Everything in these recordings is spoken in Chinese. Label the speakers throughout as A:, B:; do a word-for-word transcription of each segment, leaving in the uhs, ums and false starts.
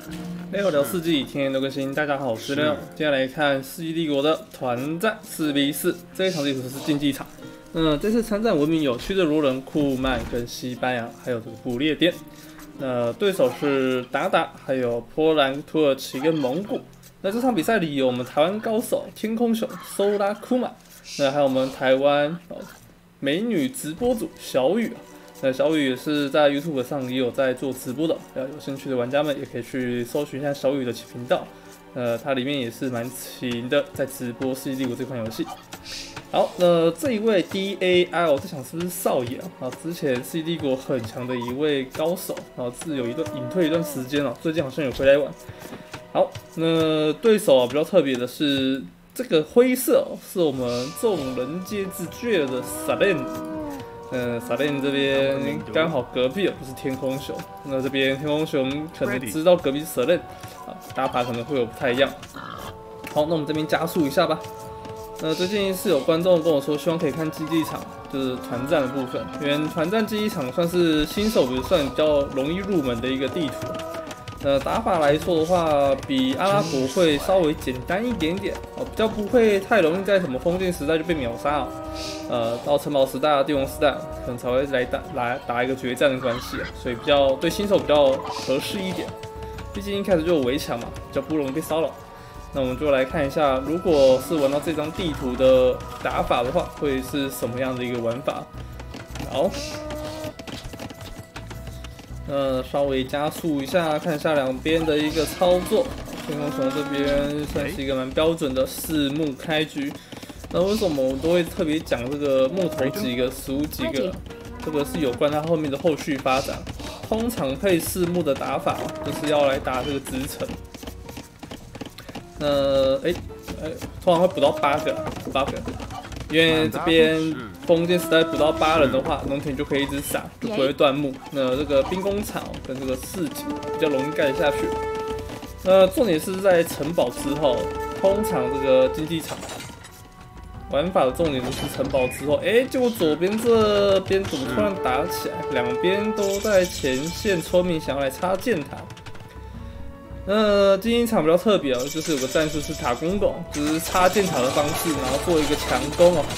A: 六聊四季，天天都更新。大家好，我是六。接下来看《世纪帝国》的团战四 v 四，这一场地图是竞技场。那这次参战文明有屈德罗人、库曼跟西班牙，还有这个不列颠。那对手是达达，还有波兰、土耳其跟蒙古。那这场比赛里有我们台湾高手天空熊、搜拉库玛，那还有我们台湾美女直播主小雨。那小雨也是在 YouTube 上也有在做直播的，有兴趣的玩家们也可以去搜寻一下小雨的频道。呃，它里面也是蛮勤的，在直播《世纪帝国》这款游戏。好，那这一位 D A I， 我在想是不是少爷啊？啊，之前《世纪帝国》很强的一位高手，啊，是有一段隐退一段时间了，最近好像有回来玩。好，那对手啊比较特别的是这个灰色、哦，是我们众人皆知绝的 Salen。嗯，萨len这边刚好隔壁不是天空熊，那这边天空熊可能知道隔壁是萨len啊，打法可能会有不太一样。好，那我们这边加速一下吧。那最近是有观众跟我说，希望可以看竞技场，就是团战的部分，因为团战竞技场算是新手也算比较容易入门的一个地图。呃，打法来说的话，比阿拉伯会稍微简单一点点，哦，比较不会太容易在什么封建时代就被秒杀哦。呃，到城堡时代啊、帝王时代可能才会来打来打一个决战的关系啊，所以比较对新手比较合适一点。毕竟一开始就有围墙嘛，比较不容易被骚扰。那我们就来看一下，如果是玩到这张地图的打法的话，会是什么样的一个玩法？好。呃，稍微加速一下，看一下两边的一个操作。天空熊这边算是一个蛮标准的四木开局。那为什么我都会特别讲这个木头几个、食物几个？这个是有关它后面的后续发展。通常配四木的打法，就是要来打这个直城。那哎哎，通常会补到八个，八个。因为这边封建时代补到八人的话，农田就可以一直撒，就不会断木。那这个兵工厂跟这个市井比较容易盖下去。那重点是在城堡之后，通常这个竞技场玩法的重点就是城堡之后，哎、欸，结果左边这边怎么突然打起来？两边都在前线，村民想要来插箭塔。那竞技场比较特别哦，就是有个战术是塔攻拱，就是插箭塔的方式，然后做一个强攻哦。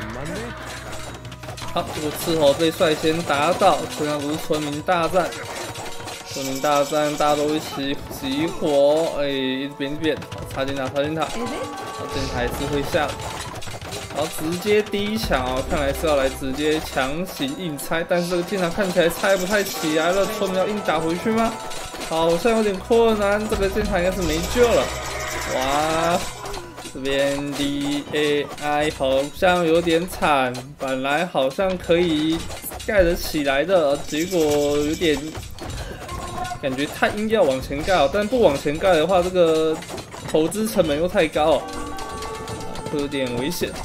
A: 好，这个斥候被率先打倒，同样都是村民大战。村民大战，大家都一起起火，哎、欸，一边一边插箭塔，插箭塔，好，箭塔还是会下。然后直接第一抢哦，看来是要来直接强行硬拆，但是这个箭塔看起来拆不太起来了，村民要硬打回去吗？好像有点困难，这个箭塔应该是没救了。哇，这边 D A I 好像有点惨，本来好像可以盖得起来的，结果有点感觉太硬要往前盖，但不往前盖的话，这个投资成本又太高，会有点危险。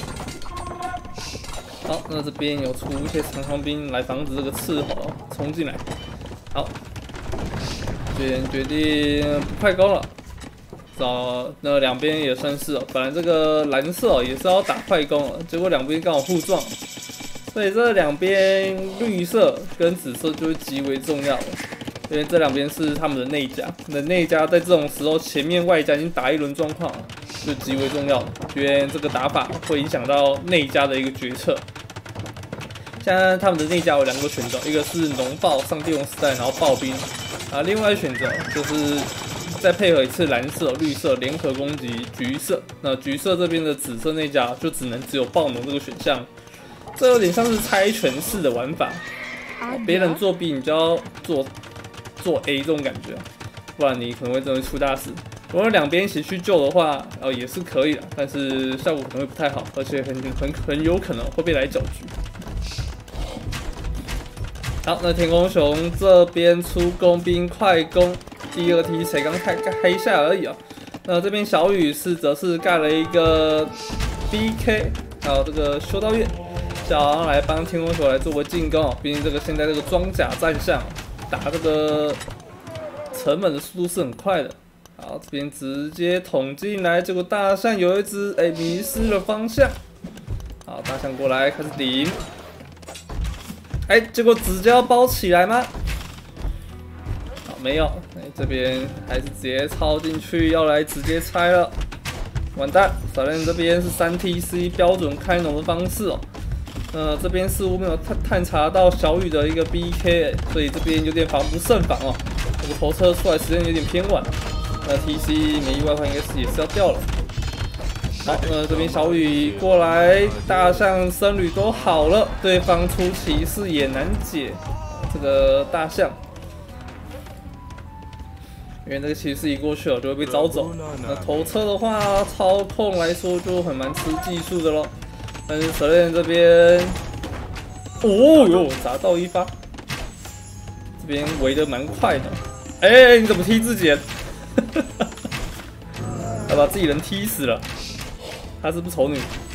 A: 好，那这边有出一些长枪兵来防止这个斥候冲进来。好。这边决定不快攻了，找那两边也算是哦。本来这个蓝色哦也是要打快攻了，结果两边刚好互撞，所以这两边绿色跟紫色就会极为重要了，因为这两边是他们的内家，那内家在这种时候前面外家已经打一轮状况，就极为重要，因为这个打法会影响到内家的一个决策。现在他们的内家有两个选择，一个是农暴上帝王时代，然后暴兵。啊，另外选择就是再配合一次蓝色、绿色联合攻击橘色。那橘色这边的紫色那家就只能只有暴农这个选项，这有点像是猜拳式的玩法。别人做 B， 你就要做做 A 这种感觉，不然你可能会真的出大事。如果两边一起去救的话，呃也是可以的，但是效果可能会不太好，而且很很很有可能会被来搅局。好，那天空熊这边出工兵快攻，第二梯才刚开开下而已啊、哦。那这边小雨是则是盖了一个 B K， 还有这个修道院，想要来帮天空熊来做个进攻哦。毕竟这个现在这个装甲战象打这个成本的速度是很快的。好，这边直接捅进来，结果大象有一只哎、欸、迷失了方向。好，大象过来开始顶。哎、欸，结果直接要包起来吗？好，没有，哎、欸， 这边还是直接抄进去，要来直接拆了。完蛋，小练这边是三 T C 标准开农的方式哦。呃，这边似乎没有探探查到小雨的一个 B K， 所以这边有点防不胜防哦。这个头车出来时间有点偏晚，那 T C 没意外的话应该是也是要掉了。好，那这边小雨过来，大象、僧侣都好了，对方出骑士也难解这个大象。 因为那个骑士一过去了就会被招走。那头车的话，操控来说就很蛮吃技术的咯。但是蛇链这边，哦哟，砸到一发，这边围的蛮快的。哎、欸，你怎么踢自己人？要把自己人踢死了。她是不是丑女？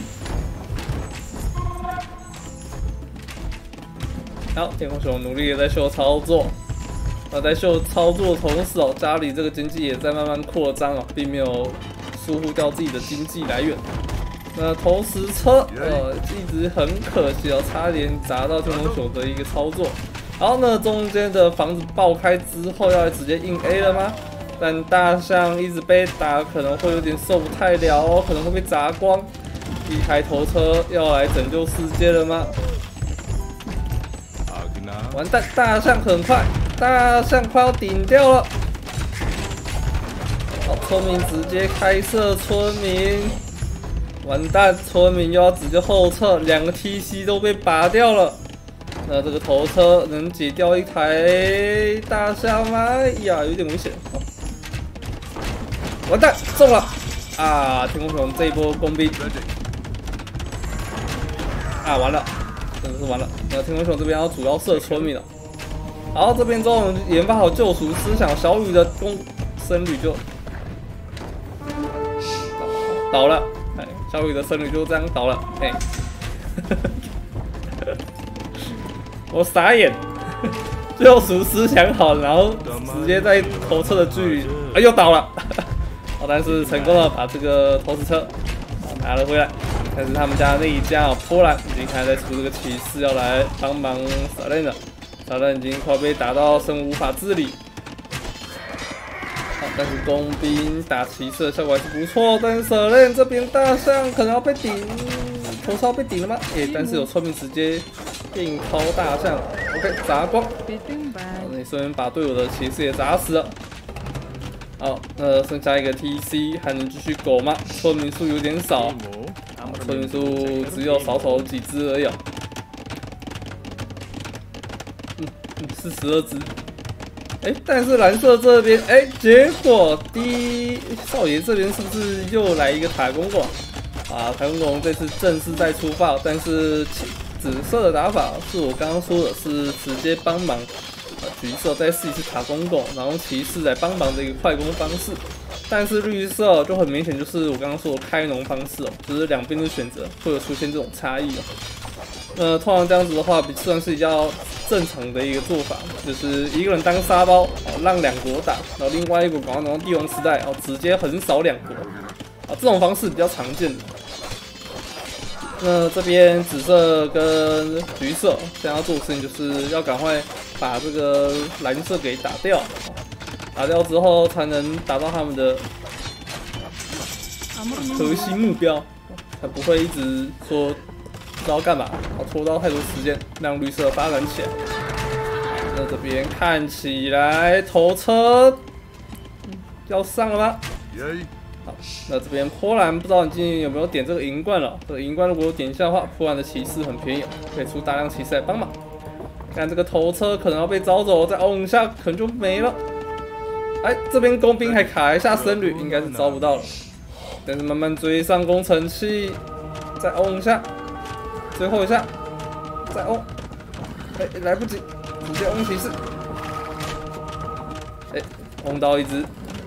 A: 好，天空熊努力的在秀操作。 那在秀操作的同时哦，家里这个经济也在慢慢扩张哦，并没有疏忽掉自己的经济来源。那投石车呃一直很可惜哦，差点砸到天空熊的一个操作。好，那中间的房子爆开之后，要来直接硬 A 了吗？但大象一直被打，可能会有点受不太了哦，可能会被砸光。一台头车要来拯救世界了吗？完蛋，大象很快。 大象快要顶掉了，好，村民直接开射村民，完蛋，村民又要直接后撤，两个 T C 都被拔掉了。那这个头车能解掉一台大象吗？哎呀，有点危险。完蛋，中了！啊，天空熊这一波工兵，啊，完了，真的是完了。那天空熊这边要主要射村民了。 好，这边之后研发好救赎思想，小雨的公僧侣就倒了，哎，小雨的僧侣就这样倒了，哎，我傻眼，救赎思想好，然后直接在头车的距离，哎，又倒了，好，但是成功的把这个投石车拿了回来，但是他们家那一家哦，波兰已经开始在出这个骑士要来帮忙撒练了。 炸弹已经快被打到生无法自理，好，但是工兵打骑士的效果还是不错。但是舍链这边大象可能要被顶，头烧被顶了吗？诶、欸，但是有村民直接硬掏大象 ，OK， 砸光。好，那你顺便把队友的骑士也砸死了。好，那剩下一个 T C 还能继续苟吗？村民数有点少，村民数只有少少几只而已、哦。 是十二只，哎、欸，但是蓝色这边，哎、欸，结果第一少爷这边是不是又来一个塔公公啊？塔公公这次正式再出发，但是紫色的打法是我刚刚说的是直接帮忙，啊，橘色再试一次塔公公，然后骑士来帮忙的一个快攻方式，但是绿色就很明显就是我刚刚说的开农方式哦，就是两边的选择会有出现这种差异哦。呃，通常这样子的话，比算是比较正常的一个做法，就是一个人当沙包，哦，让两国打，然后另外一国赶快拿到帝王时代，哦，直接横扫两国，啊，这种方式比较常见的。那这边紫色跟橘色现在要做的事情，就是要赶快把这个蓝色给打掉，打掉之后才能达到他们的核心目标，才不会一直说。 不知道干嘛，好拖到太多时间，让绿色发展起来。那这边看起来头车要上了吗？好，那这边波兰不知道你今天有没有点这个银冠了？这个银冠如果有点一下的话，波兰的骑士很便宜，可以出大量骑士来帮忙。看这个头车可能要被招走，再凹一下可能就没了。哎，这边工兵还卡一下僧侣，应该是招不到了。但是慢慢追上工程器，再凹一下。 最后一下，再欧，哎、欸，来不及，直接欧骑士，哎、欸，欧到一只，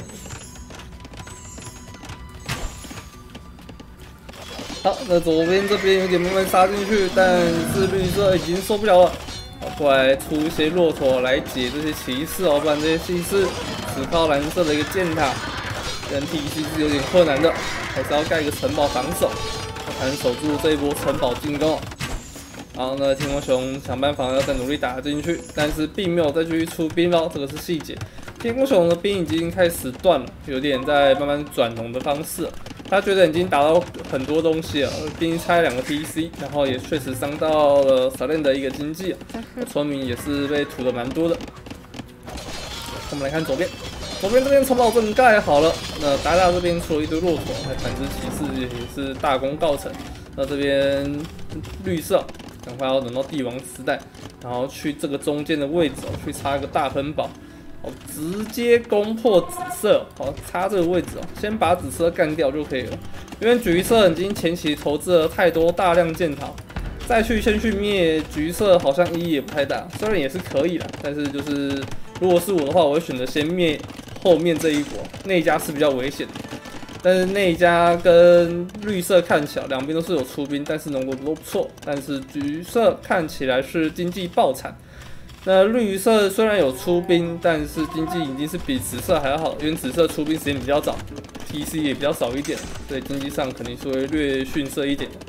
A: 好，那左边这边有点慢慢杀进去，但是绿色已经受不了了，好，过来出一些骆驼来解这些骑士哦，不然这些骑士只靠蓝色的一个箭塔，人体其实有点困难的，还是要盖一个城堡防守。 才能守住这一波城堡进攻。好，那天空熊想办法要再努力打进去，但是并没有再继续出兵咯，这个是细节。 天空熊的兵已经开始断了，有点在慢慢转农的方式了。他觉得已经打到很多东西了，兵拆两个 P C， 然后也确实伤到了萨练的一个经济，村民也是被屠的蛮多的。我们来看左边，左边这边城堡阵盖好了，那达达这边出了一堆骆驼，那反之骑士也是大功告成。那这边绿色，赶快要等到帝王时代，然后去这个中间的位置哦，去插一个大分堡。 哦，直接攻破紫色，好，插这个位置哦，先把紫色干掉就可以了。因为橘色已经前期投资了太多大量箭桃，再去先去灭橘色，好像意义也不太大。虽然也是可以啦，但是就是如果是我的话，我会选择先灭后面这一国，那一家是比较危险的。但是那一家跟绿色看起来两边都是有出兵，但是农国都不错。但是橘色看起来是经济爆产。 那绿色虽然有出兵，但是经济已经是比紫色还要好，因为紫色出兵时间比较早 ，T C 也比较少一点，所以经济上肯定是会略逊色一点的。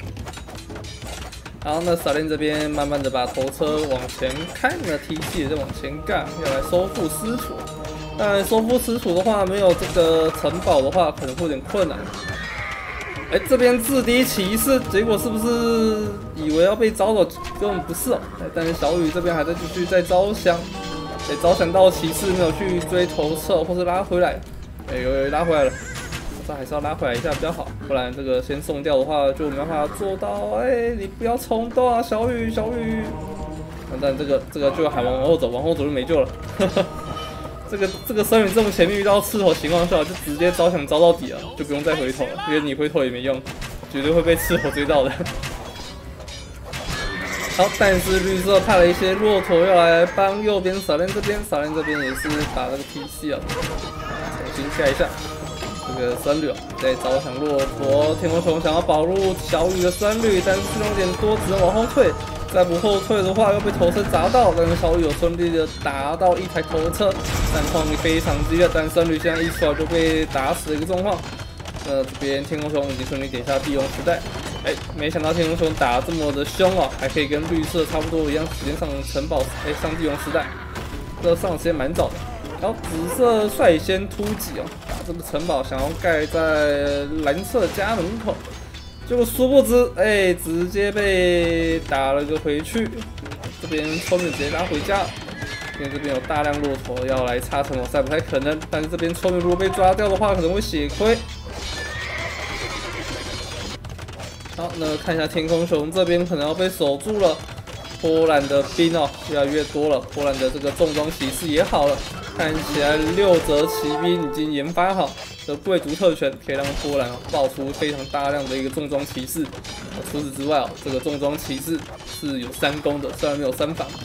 A: 然后那萨练这边慢慢的把头车往前开，那 T C 也在往前干，要来收复失土。但收复失土的话，没有这个城堡的话，可能会有点困难。 哎，这边制敌骑士，结果是不是以为要被招走？根本不是哦。但是小雨这边还在继续在招降，哎，招降到骑士没有去追头撤或是拉回来，哎，有有拉回来了，这还是要拉回来一下比较好，不然这个先送掉的话就没办法做到。哎，你不要冲动啊，小雨，小雨。但这个这个就还往后走，往后走就没救了。这个这个森林这么前面遇到刺头情况下，就直接招想招到底了，就不用再回头了，因为你回头也没用，绝对会被刺头追到的。好，但是绿色派了一些骆驼要来帮右边萨练这边，萨练这边也是把那个 P C 啊重新下一下。这个僧侣啊，在招降骆驼，天空熊想要保住小雨的僧侣，但是数量有点多，只能往后退。 再不后退的话，又被头车砸到。但是小雨有顺利的打到一台头车，战况非常激烈。但僧侣现在一出来就被打死的一个状况。那这边天空熊已经顺利点下帝王时代。哎，没想到天空熊打这么的凶哦，还可以跟绿色差不多一样时间上城堡，哎，上帝王时代，这上的时间蛮早的。然后紫色率先突击哦，把这个城堡想要盖在蓝色家门口。 结果殊不知，哎、欸，直接被打了个回去。这边村民直接拉回家，因为这边有大量骆驼要来插城堡赛，不太可能。但是这边村民如果被抓掉的话，可能会血亏。好，那看一下天空熊这边可能要被守住了。波兰的兵哦越来越多了，波兰的这个重装骑士也好了，看起来六折骑兵已经研发好。 的贵族特权可以让波兰爆出非常大量的一个重装骑士。除此之外哦，这个重装骑士是有三攻的，虽然没有三防。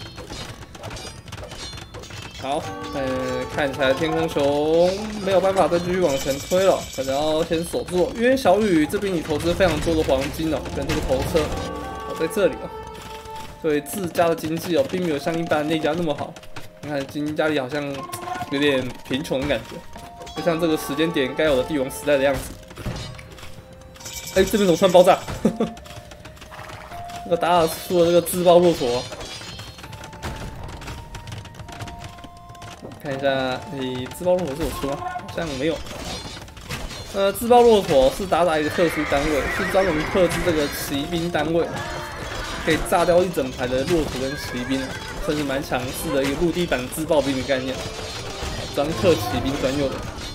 A: 好，呃，看起来天空熊没有办法再继续往前推了，可能要先守住，因为小雨这边你投资非常多的黄金哦，跟这个头车哦在这里哦，所以自家的经济哦并没有像一般那家那么好。你看经济家里好像有点贫穷的感觉。 就像这个时间点该有的帝王时代的样子。哎、欸，这边怎么突然爆炸？那个达尔出了这个自爆骆驼。看一下，你、欸、自爆骆驼是我出吗？好像没有。呃，自爆骆驼是达达一个特殊单位，是专门克制这个骑兵单位，可以炸掉一整排的骆驼跟骑兵，算是蛮强势的一个陆地版自爆兵的概念，专克骑兵专用的。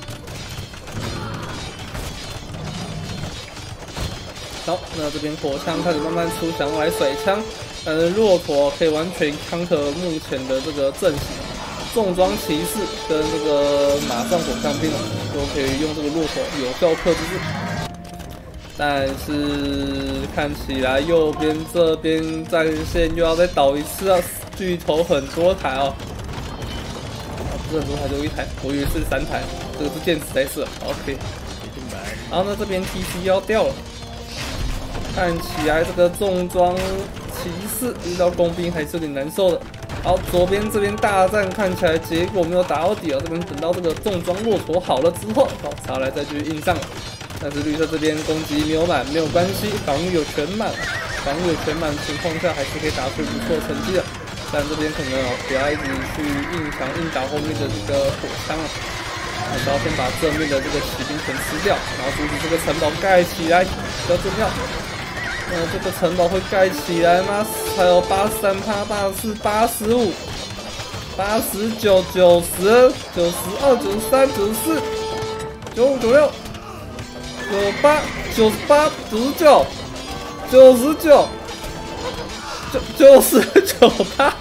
A: 好，那这边火枪开始慢慢出，想要来甩枪，但是骆驼可以完全 counter 目前的这个阵型，重装骑士跟这个马上火枪兵都可以用这个骆驼有效克制住。但是看起来右边这边战线又要再倒一次啊，巨头很多台哦，啊不是很多台，就一台，我以为是三台，这个是电子在射 ，OK。然后呢，这边 T C 要掉了。 看起来这个重装骑士遇到工兵还是有点难受的。好，左边这边大战看起来结果没有打到底啊，这边等到这个重装骆驼好了之后，好查来再继续硬上。但是绿色这边攻击没有满没有关系，防御有全满，防御有全满情况下还是可以打出不错成绩的。 但这边可能哦不要一直去硬抢硬打后面的这个火枪啊，还是要先把正面的这个骑兵全吃掉，然后阻止这个城堡盖起来，比较重要。那这个城堡会盖起来吗？还有八十三趴、八十四、八十五、八十九、九十、九十二、九十三、九十四、九五、九六、九八、九十八、九十九、九十九、九九十九趴。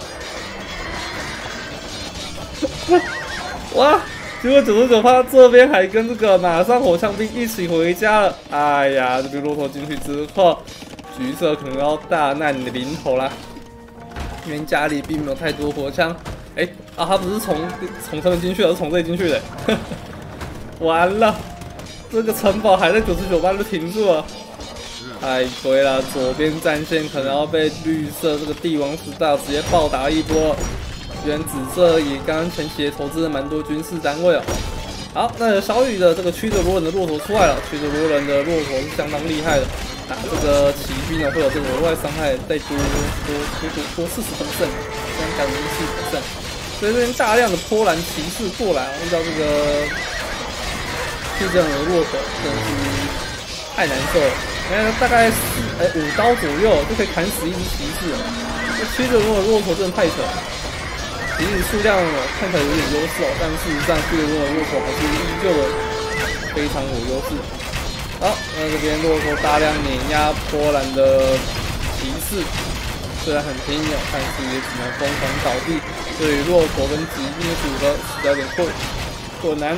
A: 哇！结果九十九趴这边还跟这个马上火枪兵一起回家了。哎呀，这边骆驼进去之后，橘色可能要大难临头啦，因为家里并没有太多火枪。哎、欸、啊，他不是从从这边进去，而是从这里进去的。完了，这个城堡还在九十九趴就停住了。太亏了，左边战线可能要被绿色这个帝王时代直接暴打一波。原紫色也刚刚前期也投资了蛮多军事单位哦。好，那小雨的这个驱逐罗人的骆驼出来了，驱逐罗人的骆驼是相当厉害的，打这个骑兵呢会有这个额外伤害，再多多多多多四十%，这样改为四十%。所以这边大量的波兰骑士过来，遇到这个是这样的骆驼，真的是太难受了。你看大概四哎五刀左右就可以砍死一只骑士了，这驱逐罗的骆驼真的太扯了。其实数量看起来有点优势哦，但事实上驱逐罗的骆驼还是依旧的非常有优势。好，那这边骆驼大量碾压波兰的骑士，虽然很拼命，但是也只能疯狂倒地。对于骆驼跟骑兵的组合实在有点困困难。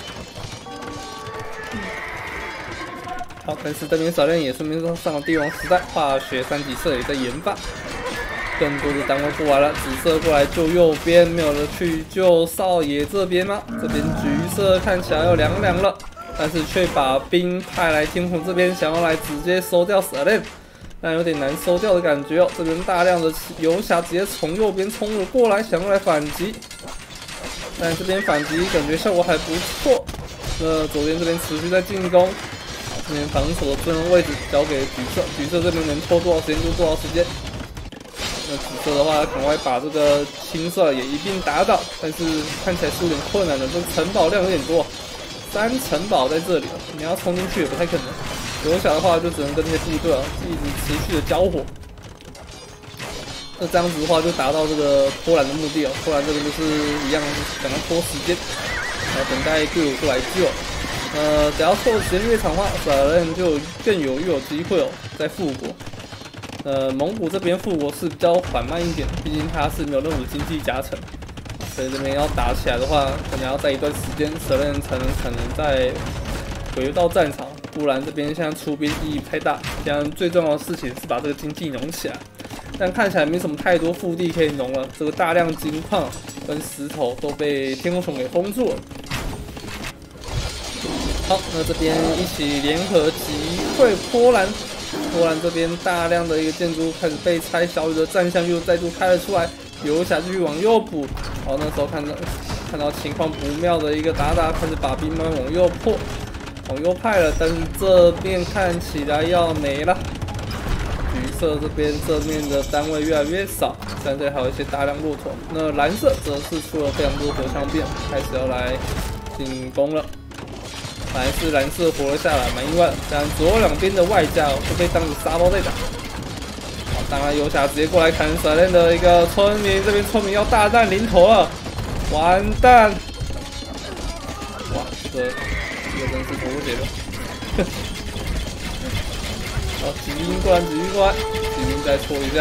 A: 好，但是这边小练也顺便上了帝王时代，化学三级射也在研发。更多的单位过来了，紫色过来救右边，没有了去救少爷这边吗？这边橘色看起来要凉凉了，但是却把兵派来天虹这边，想要来直接收掉死人，但有点难收掉的感觉哦。这边大量的游侠直接从右边冲了过来，想要来反击，但这边反击感觉效果还不错。那左边这边持续在进攻，这边防守的尊荣位置交给橘色，橘色这边能拖多少时间就多少时间。那紫色的话，赶快把这个青色也一并打倒，但是看起来是有点困难的。这个城堡量有点多，三城堡在这里了，你要冲进去也不太可能。游侠的话，就只能跟这些部队啊一直持续的交火。那这样子的话，就达到这个波兰的目的哦。波兰这边就是一样，想要拖时间，然后等待队伍过来救。呃，只要拖的时间越长的话，耍人就更有越有机会哦，在复国。呃，蒙古这边复国是比较缓慢一点，毕竟它是没有任何经济加成，所以这边要打起来的话，可能要在一段时间，蛇人才能可能再回到战场，不然这边现在出兵意义不太大。现在最重要的事情是把这个经济农起来，但看起来没什么太多腹地可以农了，这个大量金矿跟石头都被天空虫给封住了。好，那这边一起联合击溃波兰。波兰这边大量的一个建筑开始被拆，小雨的战象又再度开了出来，游侠继续往右补。好，那时候看到看到情况不妙的一个达达开始把兵慢慢往右破，往右派了，但是这边看起来要没了。橘色这边正面的单位越来越少，虽然这里还有一些大量骆驼。那蓝色则是出了非常多火枪兵，开始要来进攻了。还是蓝色活了下来，蛮意外的。但左右两边的外加都被当成沙包在打。好，当然游侠直接过来砍闪电的一个村民，这边村民要大难临头了，完蛋！哇，这个这个真是头破血流。好，骑兵过来，骑兵过来，骑兵再戳一下。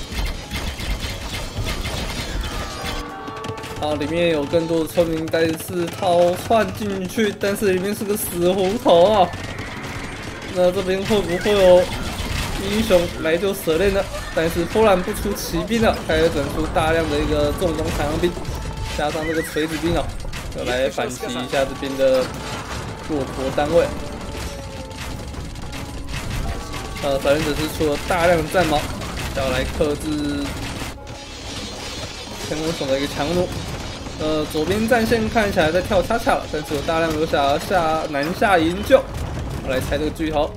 A: 好，里面有更多的村民，但是逃窜进去，但是里面是个死胡同啊。那这边会不会有英雄来救蛇链呢？但是波兰不出骑兵了，开始整出大量的一个重装长枪兵，加上这个锤子兵哦，要来反击一下这边的骆驼单位。呃，反正只是出了大量的战矛，要来克制天空虫的一个强弩。呃，左边战线看起来在跳恰恰了，但是有大量游侠下南下营救。我来拆这个巨头。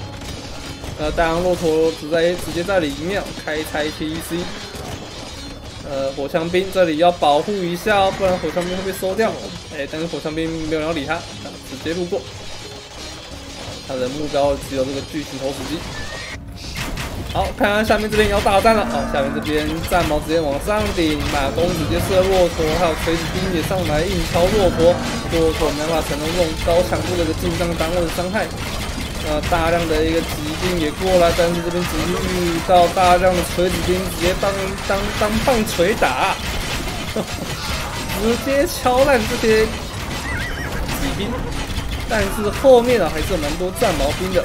A: 呃，大量骆驼直在直接在里面开拆 T C。 呃，火枪兵这里要保护一下哦，不然火枪兵会被收掉。哎，但是火枪兵没有人要理他，直接路过。他的目标只有这个巨型投石机。好，看看下面这边要大战了哦，下面这边战矛直接往上顶，马弓直接射骆驼，还有锤子兵也上来硬敲骆驼，骆驼没办法承受这种高强度的一个近战单位的伤害。呃，大量的一个骑兵也过来，但是这边只是遇到大量的锤子兵，直接当当当棒槌打，直接敲烂这些骑兵。但是后面啊还是有蛮多战矛兵的。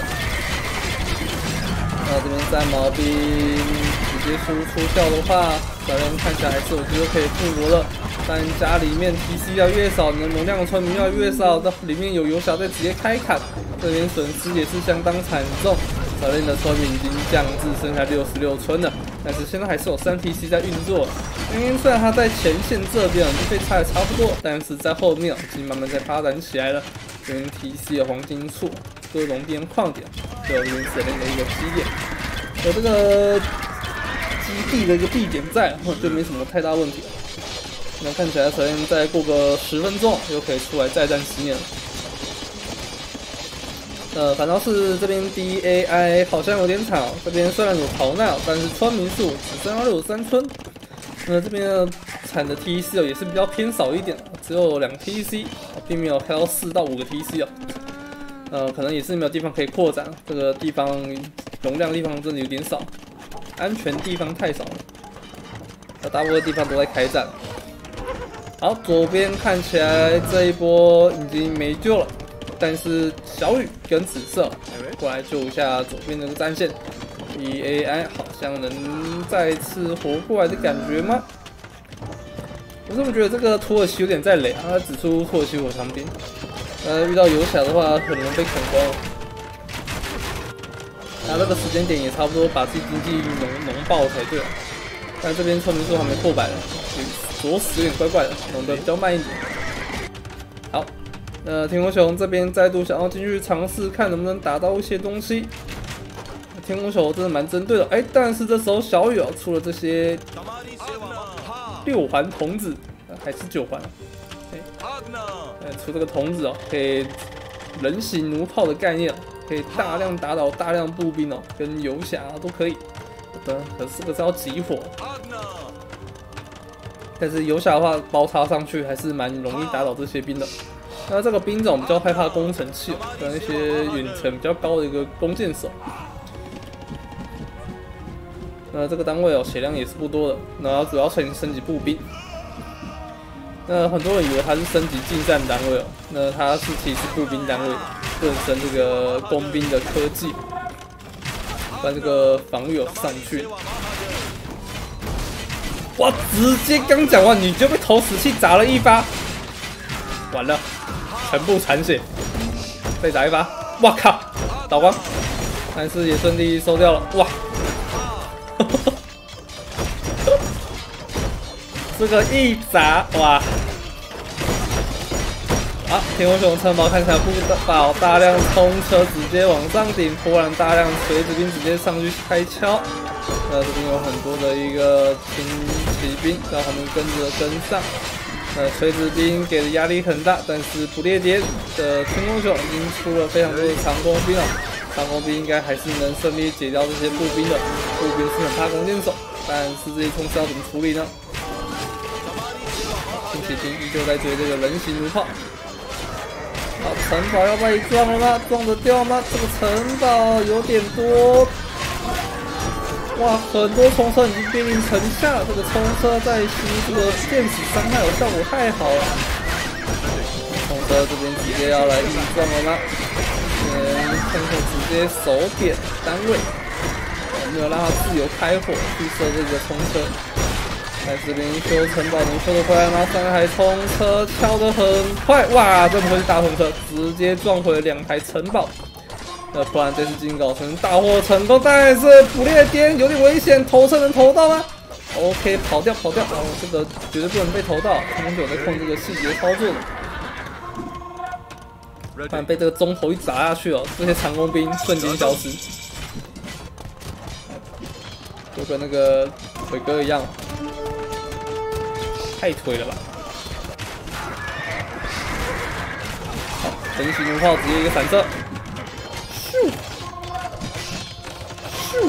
A: 那这边战矛兵直接输出掉的话，小人看起来还是有机会可以复活了。但家里面 T C 越来越少，你的能量的村民越来越少，到里面有游侠在直接开砍，这边损失也是相当惨重。小人的村民已经降至剩下六十六村了，但是现在还是有三 T C 在运作。因为虽然他在前线这边已经被拆的差不多，但是在后面已经慢慢在发展起来了。这边 T C 的黄金处、各龙边矿点，还有这边神灵的一个基点，有这个基地的一个地点在，就没什么太大问题了。那看起来首先再过个十分钟就可以出来再战十年了。呃，反倒是这边 D A I 好像有点惨哦，这边虽然有逃难，但是村民数只剩下六十三村。那这边的产的 T C 也是比较偏少一点，只有两 T C， 并没有开到四到五个 T C 哦。呃，可能也是没有地方可以扩展，这个地方容量地方真的有点少，安全地方太少了。那大部分地方都在开战。好，左边看起来这一波已经没救了，但是小雨跟紫色过来救一下左边这个战线。D A I 好像能再次活过来的感觉吗？我怎么觉得这个土耳其有点在累啊？他指出土耳其火枪兵，呃，遇到游侠的话很容易被砍光。那这个时间点也差不多把自己经济农农爆才对啊。但这边村民数还没破百了，左死有点怪怪的，农的比较慢一点。好，呃，天空熊这边再度想要进去尝试看能不能打到一些东西。天空球真的蛮针对的，哎、欸，但是这时候小雨哦出了这些六环童子，还是九环，哎、欸，出这个童子哦，可以人形弩炮的概念，可以大量打倒大量步兵哦，跟游侠都可以。的，可是这个是要集火，但是游侠的话包插上去还是蛮容易打倒这些兵的。那这个兵种比较害怕工程器哦，跟一些远程比较高的一个弓箭手。那这个单位哦，血量也是不多的，然后主要升升级步兵。那很多人以为它是升级近战单位哦，那它是其实步兵单位，更升这个工兵的科技，把这个防御有上去。哇！直接刚讲完你就被投石器砸了一发，完了，全部残血，再砸一发，哇靠，倒光，但是也顺利收掉了，哇！这个一砸，哇！好，天空熊城堡看起来不饱，大量冲车直接往上顶，突然大量锤子兵直接上去开敲。那这边有很多的一个轻骑兵在后面跟着跟上。那锤子兵给的压力很大，但是不列颠的天空熊已经出了非常多的长弓兵了。长弓兵应该还是能顺利解掉这些步兵的。步兵是很怕弓箭手，但是这些冲刺要怎么处理呢？轻骑兵依旧在追这个人形弩炮。好，城堡要被撞了吗？撞得掉吗？这个城堡有点多。哇，很多冲车已经兵临城下，这个冲车在吸这个电子伤害，效果太好了。冲车这边直接要来硬撞了吗？嗯，看看直接手点单位，没有让他自由开火去射这个冲车。在这边修城堡能修得回来吗？三台冲车敲得很快，哇！这不会是大冲车，直接撞毁了两台城堡。那不然这次进搞成大获成功，但是不列颠有点危险，投车能投到吗 ？OK， 跑掉跑掉，哦，这个绝对不能被投到，天空九在控这个细节操作的。不然被这个中投一砸下去哦，这些长弓兵瞬间消失，就跟那个伟哥一样。 太推了吧！好，神奇弩炮直接一个闪射，咻咻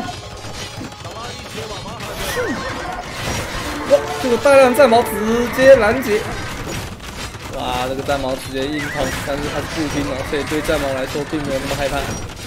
A: 咻！哇，这个大量战矛直接拦截。 哇，这个战矛直接硬碰，但是他是步兵哦，所以对战矛来说并没有那么害怕。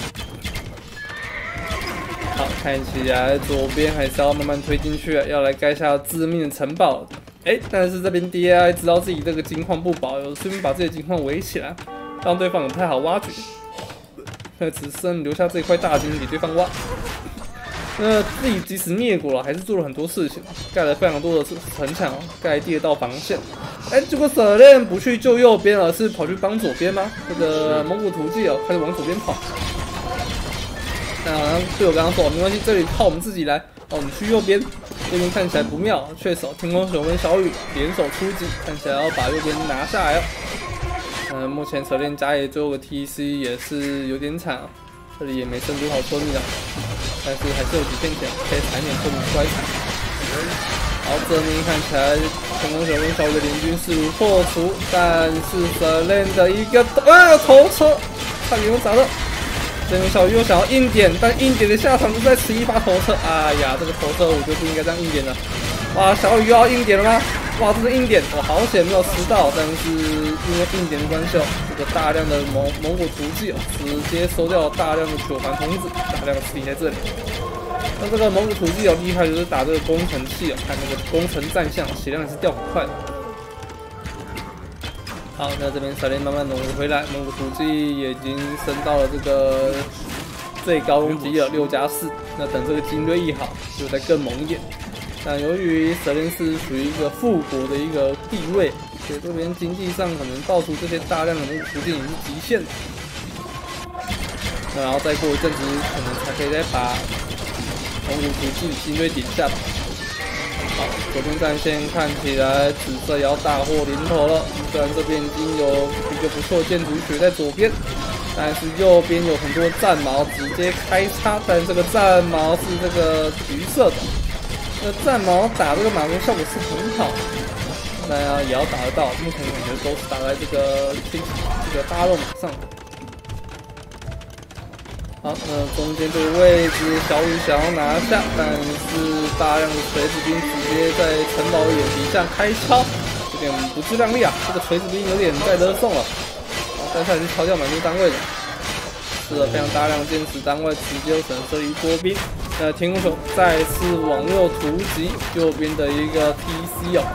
A: 好，看起来左边还是要慢慢推进去，要来盖下致命的城堡。哎、欸，但是这边 D I 知道自己这个金矿不保，有顺便把自己的金矿围起来，让对方也不太好挖掘。那只剩留下这一块大金给对方挖。那自己即使灭国了，还是做了很多事情，盖了非常多的城墙，盖第二道防线。哎、欸，结果舍炼不去救右边，而是跑去帮左边吗？这个蒙古图记哦，开始往左边跑。那好像队友刚刚说，没关系，这里靠我们自己来。哦，你去右边，右边看起来不妙，确实，天空熊跟小雨联手出击，看起来要把右边拿下来哦。嗯、呃，目前舍炼家也最后个 T C 也是有点惨啊，这里也没剩多少村民了。 但是还是有几片钱可以踩点村民摔惨。好，这边看起来天空熊跟小雨的联军势如破除，但是舍炼的一个呃头车差点又砸到。这边小雨又想要硬点，但硬点的下场就在此一发头车。哎呀，这个头车我觉得不应该这样硬点的。哇，小雨又要硬点了吗？哇，这是硬点，我好险没有吃到，但是因为硬点的关系哦，这个大量的蒙蒙古图记哦，直接收掉了大量的九环童子，大量的死敌在这里。那这个蒙古图记哦厉害，就是打这个工程器哦，看那个工程战象，血量也是掉很快的。好，那这边舍炼慢慢挪回来，蒙古图记也已经升到了这个最高攻击了六加四。那等这个精锐一好，就再更猛一点。 但由于舍炼是属于一个富国的一个地位，所以这边经济上可能爆出这些大量的蒙古图记已经是极限了。那然后再过一阵子，可能才可以再把蒙古图记精锐顶下。好，左边战线看起来紫色也要大获零头了。虽然这边已经有一个不错的建筑学在左边，但是右边有很多战矛直接开插，但这个战矛是这个橘色的。 那战矛打这个马弓效果是很好，那也要打得到。目前感觉都是打在这个这个大肉马上。好，那中间这个位置小雨想要拿下，但是大量的锤子兵直接在城堡眼皮下开敲，有点不自量力啊！这个锤子兵有点在勒送了。好，但是还是敲掉蛮多单位的，是了非常大量的剑士单位，直接有闪射一波兵。 那天空熊再次往右突击右边的一个 T C 哦，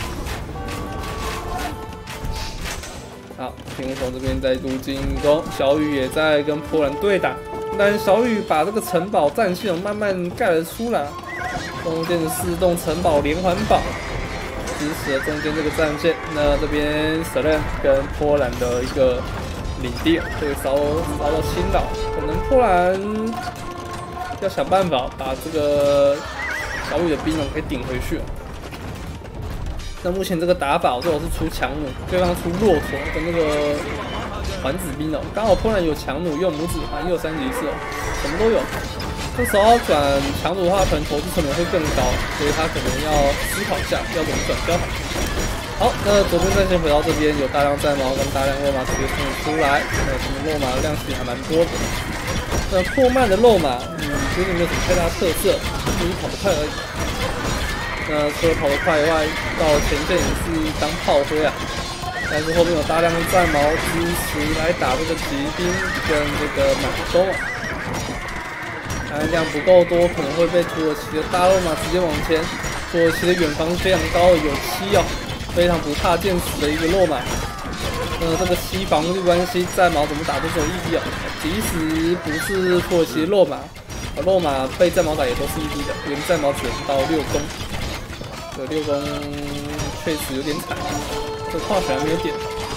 A: 好，天空熊这边再度进攻，小雨也在跟波兰对打，但小雨把这个城堡战线慢慢盖了出来，中间的四栋城堡连环堡支持了中间这个战线。那这边舍炼跟波兰的一个领地这个烧烧到青岛，可能波兰。 要想办法把这个小雨的兵种给顶回去。那目前这个打法，最好是出强弩，对方出骆驼跟那个环子兵哦。刚好波兰有强弩，又有拇指环，又有三级士哦，什么都有。这时候转强弩的话，可能投资成本会更高，所以他可能要思考一下要怎么转标法。好，那左边战线回到这边，有大量战矛跟大量肉马直接冲出来，那什么肉马的量其实还蛮多的。 那破慢的肉马，嗯，其实没有什么太大特色，就是跑得快而已。那除了跑得快以外，到前线也是当炮灰啊。但是后面有大量的战矛支持来打这个骑兵跟这个马弓啊，含量不够多，可能会被土耳其的大肉马直接往前。土耳其的远防非常高，有七哦，非常不怕剑死的一个肉马。 那这个七防御关系，战矛怎么打都是有意义啊！即使不是土耳其的肉马，肉马被战矛打也都是一滴的，因为战矛只能到六攻，这六攻确实有点惨，这化学还没有点。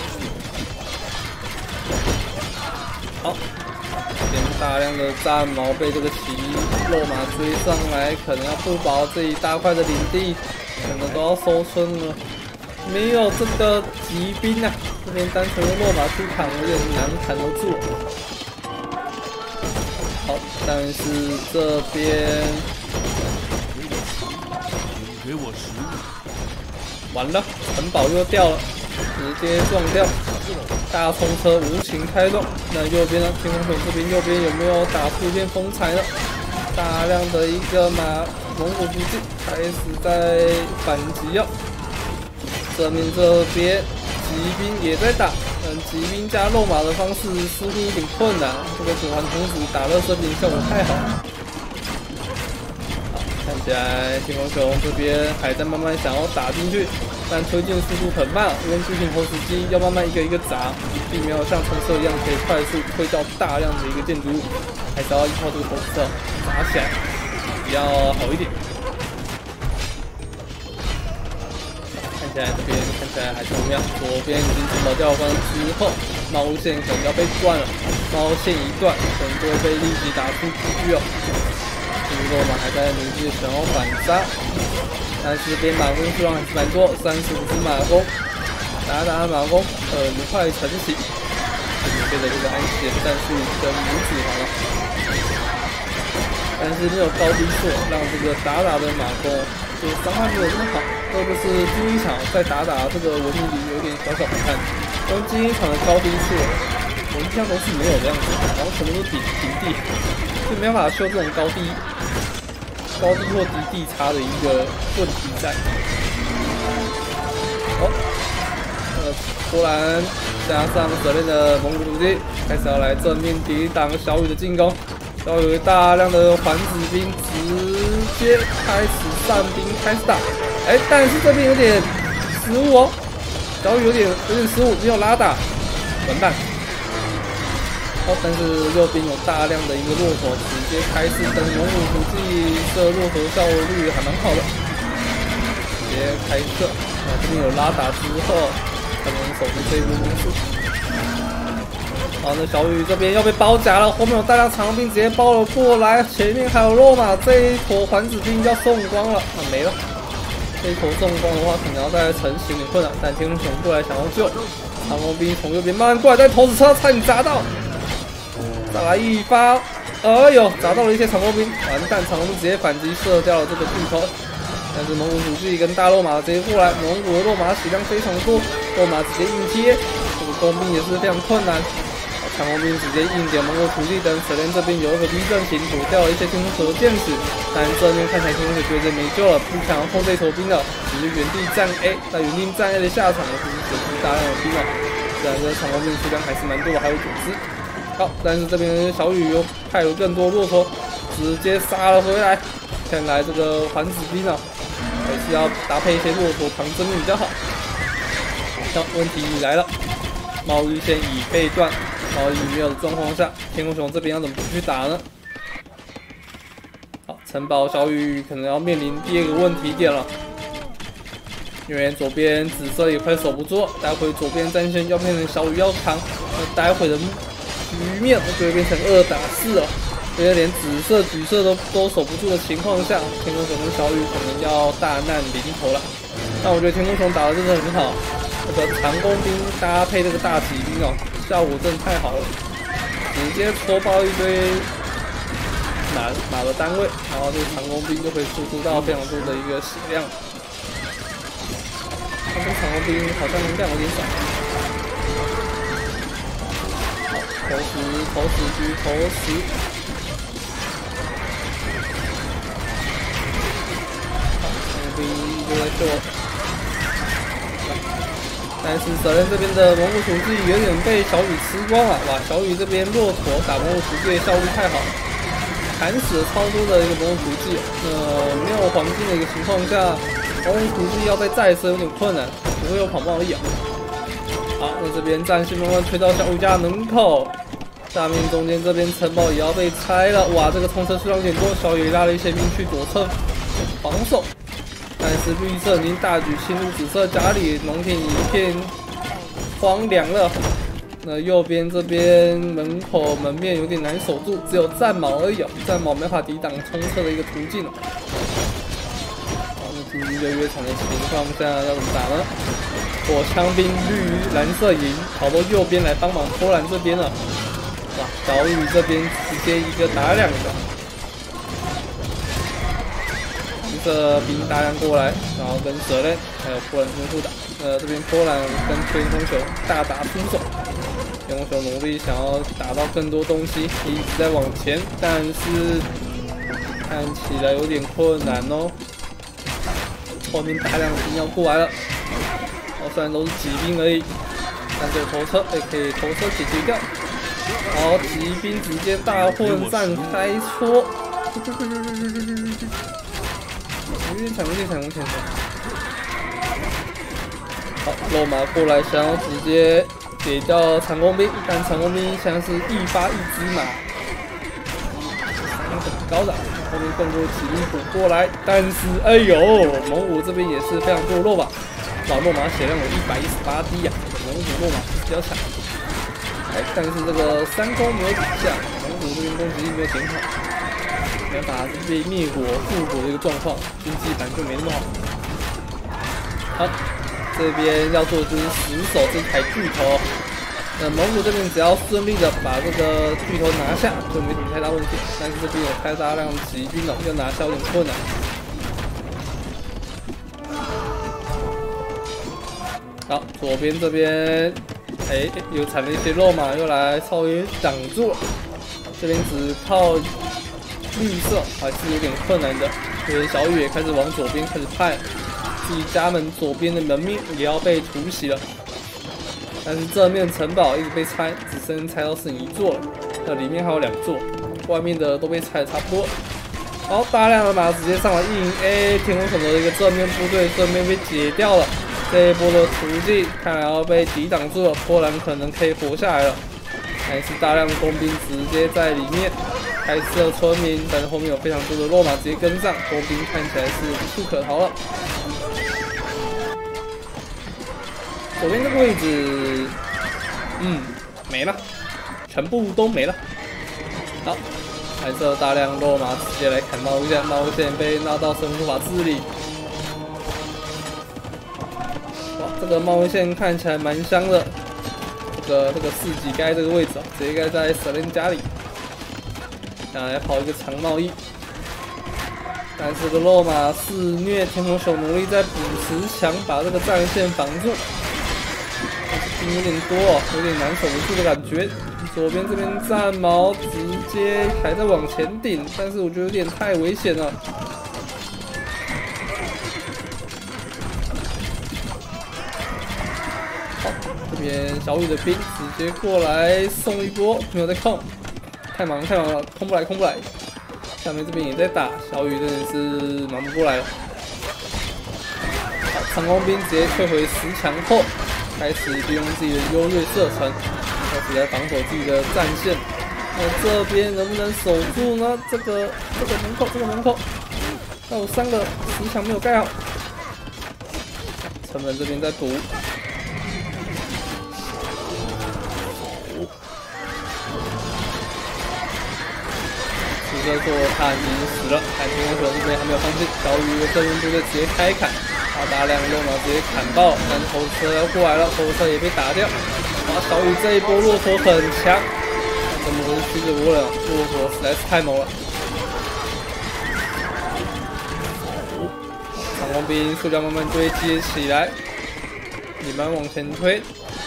A: 好，这边大量的战矛被这个骑肉马追上来，可能要不保这一大块的领地，可能都要收村了。 没有这个骑兵啊，这边单纯用落马去砍有点难砍得住。好，但是这边，
B: 给我食物。
A: 完了，城堡又掉了，直接撞掉。大冲车无情开动。那右边呢？天空熊这边右边有没有打出一片风采呢？大量的一个马蒙古伏击开始在反击哦。正面这边骑兵也在打，嗯，骑兵加肉马的方式似乎有点困难。这个九环童子打乐色兵效果太好。 看起来天空熊这边还在慢慢想要打进去，但推进速度很慢，因为巨型投石机要慢慢一个一个砸，并没有像冲车一样可以快速推到大量的一个建筑物，还是要依靠这个投石车砸起来比较好一点。看起来这边看起来还是同样，左边已经城堡掉光之后，猫线可能要被断了，猫线一断，可能就会被立即打出局哦。 肉马还在努力想要反杀，但是这边马弓数量还是蛮多，三十五只马弓，打打马弓很快成型，准备的这个安全战术跟拇指好了，但是没有高低错，让这个打打的马弓就伤害没有这么好，特别是第一场在打打这个文明里有点小小遗憾，因为第一场的高低错，我印象中是没有这样子，然后全部都平平地，就没有办法修这种高低。 高低或低地差的一个问题在。哦，呃，突然加上蛇链的蒙古伏击，开始要来正面抵挡小雨的进攻。小雨大量的环子兵直接开始上兵开始打，哎，但是这边有点失误哦，小雨有点有点失误，没有拉打，完蛋。 哦，但是右边有大量的一个骆驼，直接开始等蒙古伏击射骆驼效率还蛮好的，直接开射。啊，这边有拉打之后，才能守住这一波攻势。好，那小雨这边要被包夹了，后面有大量长兵直接包了过来，前面还有肉马，这一坨环子兵要送光了，啊没了。这一坨送光的话，可能要再成型有点困难，但天空熊过来想要救，长弓兵从右边慢慢过来，但投石车差点砸到。 再来一发，哎呦，砸到了一些长弓兵，完蛋！长弓兵直接反击射掉了这个巨头，但是蒙古虎骑跟大肉马直接过来，蒙古的肉马血量非常多，肉马直接硬贴，这个弓兵也是非常困难。长弓兵直接硬点蒙古虎骑，等蛇链这边有一个 V 阵型躲掉了一些天空蛇的剑士，但正面看起来天空蛇觉得没救了，不想要碰这坨兵了，只是原地站 A， 在原地站 A 的下场就是损失大量的兵了。虽然这长弓兵数量还是蛮多的，还有组织。 好，但是这边小雨又派了更多骆驼，直接杀了回来。看来这个环子兵啊，还是要搭配一些骆驼扛正面比较好。那问题来了，贸易线已被断，贸易没有的状况下，天空熊这边要怎么继续打呢？好，城堡小雨可能要面临第二个问题点了，因为左边紫色也快守不住，待会左边战线要变成小雨要扛，那待会的。 局面就会变成二打四了，因为连紫色、橘色都都守不住的情况下，天空熊跟小雨可能要大难临头了。但我觉得天空熊打的真的很好，这个长弓兵搭配这个大骑兵哦，效果真的太好了，直接戳爆一堆马马的单位，然后这个长弓兵就可以输出到非常多的一个血量。但是长弓兵好像量有点少。 投石，投石狙，投石。好，长兵就在救。但是蛇链这边的蒙古土骑有点被小雨吃光了，哇！小雨这边骆驼打蒙古土骑的效率太好了，砍死了超多的一个蒙古土骑。呃，没有黄金的一个情况下，蒙古土骑要再再生有点困难，只会有跑冒力啊。 好，那这边战线慢慢推到小雨家门口，下面中间这边城堡也要被拆了。哇，这个冲车数量有点多，小雨拉了一些兵去左侧防守，但是绿色已经大举侵入紫色家里，农田一片荒凉了。那右边这边门口门面有点难守住，只有战矛而已哦，战矛没法抵挡冲车的一个途径哦。好，那途径越越长的情况下要怎么打呢？ 火枪兵绿蓝色营跑到右边来帮忙波兰这边了，哇！小雨这边直接一个打两个，紫色兵大量过来，然后跟蛇类还有波兰天互打。呃，这边波兰跟天空熊大打出手，天空熊努力想要打到更多东西，一直在往前，但是看起来有点困难哦。后面大量的兵要过来了，哦，虽然都是骑兵而已，但是有头车也可以头车解决掉。好，骑兵直接大混战开戳，有点抢攻点，抢攻点。好，肉马过来想要直接解掉长弓兵，但长弓兵现在是一发一只马，很高的。后面更多骑兵补过来，但是哎呦，蒙古这边也是非常多肉马，老肉马血量有一百一十八滴呀，蒙古肉马是比较强。哎，但是这个三攻没有抵下，蒙古这边攻击力没有减好，没办法，是被灭国复活的一个状况，经济版就没那么好。好。这边要做的就是死守这台巨头，那蒙古这边只要顺利的把这个巨头拿下，就没什么太大问题。但是这边有太大量骑兵了，要拿下有点困难。好，左边这边，哎，又产了一些肉马，又来稍微挡住了。这边只靠绿色还是有点困难的，所以小雨也开始往左边开始派。自己家门左边的门面也要被突袭了，但是这面城堡一直被拆，只剩拆到剩一座了。那里面还有两座，外面的都被拆的差不多。然后大量的马直接上来硬 A， 天空熊的一个正面部队正面被解掉了。这一波的突击看来要被抵挡住了，波兰可能可以活下来了。还是大量工兵直接在里面开射村民，但是后面有非常多的肉马直接跟上，工兵看起来是无处可逃了。左边这个位置，嗯，没了，全部都没了。好，还是有大量肉马直接来砍冒线，冒线被纳到神无法治理。哇，这个冒线看起来蛮香的。这个这个四级盖这个位置啊，直接盖在舍人家里。想来跑一个长贸易，但是这个肉马肆虐，天空熊努力在补持墙，把这个战线绑住。兵有点多哦，有点难守得住的感觉。左边这边战矛直接还在往前顶，但是我觉得有点太危险了。好，这边小雨的兵直接过来送一波，没有在控，太忙太忙了，控不来控不来。下面这边也在打，小雨真的是忙不过来了。好，长弓兵直接退回石墙后。开始利用自己的优越射程，开始来防守自己的战线。那这边能不能守住呢？这个这个门口，这个门口，那有三个石墙没有盖好。城门这边在补。出车错，他已经死了。但天空熊这边还没有放弃，小雨的正面部队直接开砍。把大量肉马直接砍爆，但是后车要过来了，后车也被打掉。哇，小雨这一波骆驼很强，怎么是驱着我了？骆驼实在是太猛了。长弓兵数量慢慢堆积起来，你们往前推。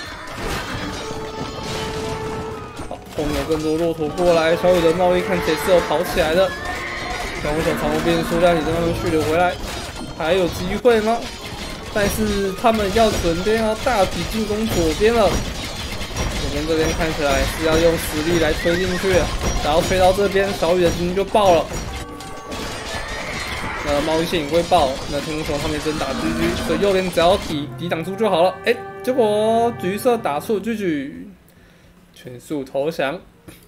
A: 好，后面有更多骆驼过来，小雨的贸易看起来是有跑起来的。小红熊长弓兵数量也在慢慢续流回来。还有机会吗？但是他们要准备要大举进攻左边了。左边这边看起来是要用实力来推进去，然后推到这边，小雨的兵就爆了。那贸易线也会爆，那天空熊他们真打狙狙，所以右边只要抵抵挡住就好了。哎，结果橘色打出狙狙，全数投降。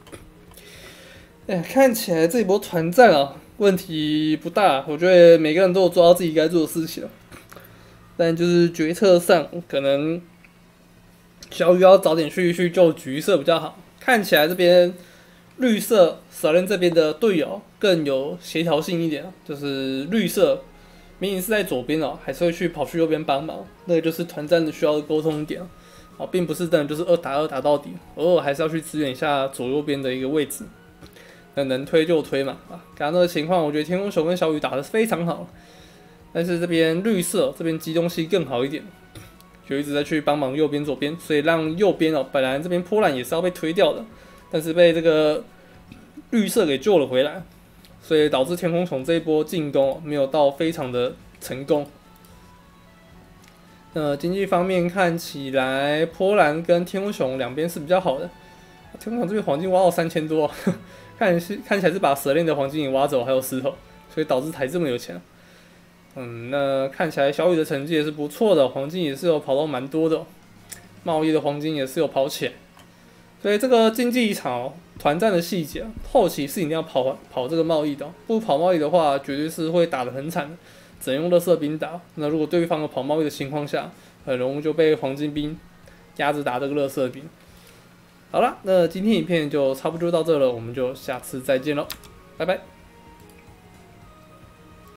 A: 哎，看起来这一波团战啊。问题不大，我觉得每个人都有做到自己该做的事情了，但就是决策上可能小雨要早点去去救橘色比较好。看起来这边绿色舍人这边的队友更有协调性一点，就是绿色明明是在左边哦，还是会去跑去右边帮忙，那个就是团战的需要的沟通点哦，并不是真的就是二打二打到底，偶尔还是要去支援一下左右边的一个位置。那能推就推嘛，啊，刚刚那个情况，我觉得天空熊跟小雨打得非常好， 但是这边绿色这边机动性更好一点，就一直在去帮忙右边左边，所以让右边哦，本来这边波兰也是要被推掉的，但是被这个绿色给救了回来，所以导致天空虫这一波进攻、哦、没有到非常的成功。那经济方面看起来，波兰跟天空熊两边是比较好的。天空熊这边黄金挖到三千多，看是看起来是把蛇链的黄金也挖走，还有石头，所以导致才这么有钱。嗯，那看起来小雨的成绩也是不错的，黄金也是有跑到蛮多的，贸易的黄金也是有跑起来。所以这个竞技场哦，团战的细节，后期是一定要跑跑这个贸易的、哦，不跑贸易的话，绝对是会打得很惨的。只能用垃圾兵打。那如果对方有跑贸易的情况下，很容易就被黄金兵压着打这个垃圾兵。好了，那今天影片就差不多到这了，我们就下次再见喽，拜拜。